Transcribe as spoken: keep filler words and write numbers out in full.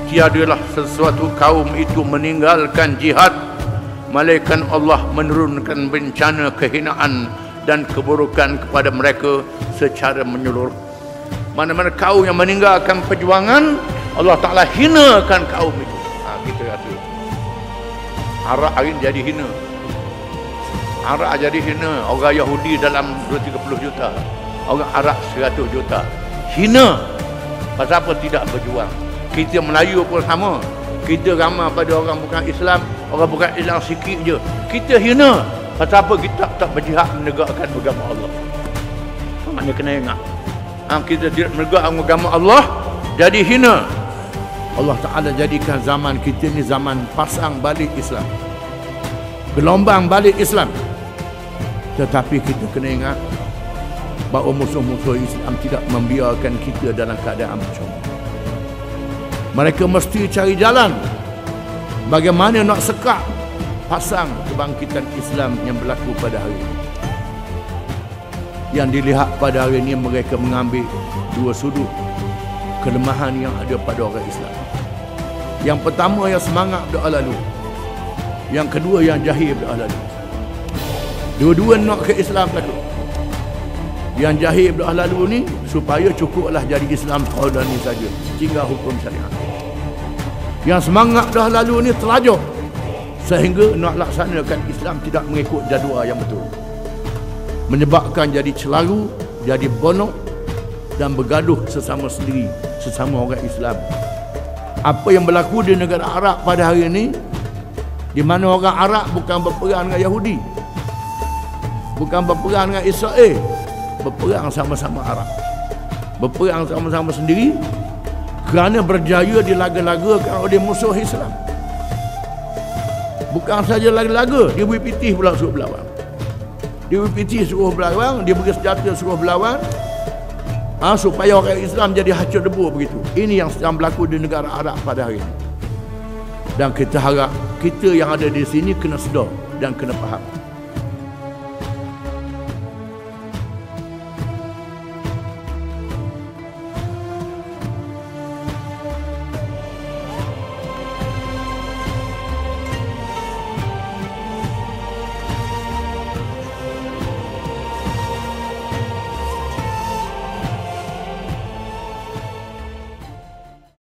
tiadalah sesuatu kaum itu meninggalkan jihad malaikat Allah menurunkan bencana kehinaan dan keburukan kepada mereka secara menyeluruh. Mana-mana kaum yang meninggalkan perjuangan, Allah Ta'ala hinakan kaum itu. Ha, kita kata Arab hari ini jadi hina. Arab jadi hina. Orang Yahudi dalam dua ratus tiga puluh juta, orang Arab seratus juta. Hina. Pasal apa? Tidak berjuang. Kita Melayu pun sama. Kita ramai pada orang bukan Islam, orang bukan Islam sikit je. Kita hina. Pasal apa? Kita tak berjihad menegakkan agama Allah. Maknanya kena ingat. Ha, kita tidak menegakkan agama Allah, jadi hina. Allah Ta'ala jadikan zaman kita ni zaman pasang balik Islam, gelombang balik Islam. Tetapi kita kena ingat bahawa musuh-musuh Islam tidak membiarkan kita dalam keadaan macam ini. Mereka mesti cari jalan bagaimana nak sekat pasang kebangkitan Islam yang berlaku pada hari ini. Yang dilihat pada hari ini, mereka mengambil dua sudut kelemahan yang ada pada orang Islam. Yang pertama yang semangat berdoa lalu, yang kedua yang jahil berdoa lalu. Dua-dua nak ke Islam lalu. Yang jahil berdoa lalu ni supaya cukuplah jadi Islam Qaulani saja, tinggal hukum syariat. Yang semangat berdoa lalu ni terlajuk sehingga nak laksanakan Islam tidak mengikut jadual yang betul, menyebabkan jadi celaru, jadi bonok dan bergaduh sesama sendiri, sesama orang Islam. Apa yang berlaku di negara Arab pada hari ini, di mana orang Arab bukan berperang dengan Yahudi, bukan berperang dengan Israel, berperang sama-sama Arab, berperang sama-sama sendiri kerana berjaya dilaga-lagakan oleh musuh Islam. Bukan saja laga-laga, dia beri pitih pula suruh berlawan. Dia beri pitih suruh berlawan, dia beri senjata suruh berlawan, ha, supaya orang Islam jadi hacur debu begitu. Ini yang sedang berlaku di negara Arab pada hari ini. Dan kita harap kita yang ada di sini kena sedar dan kena faham.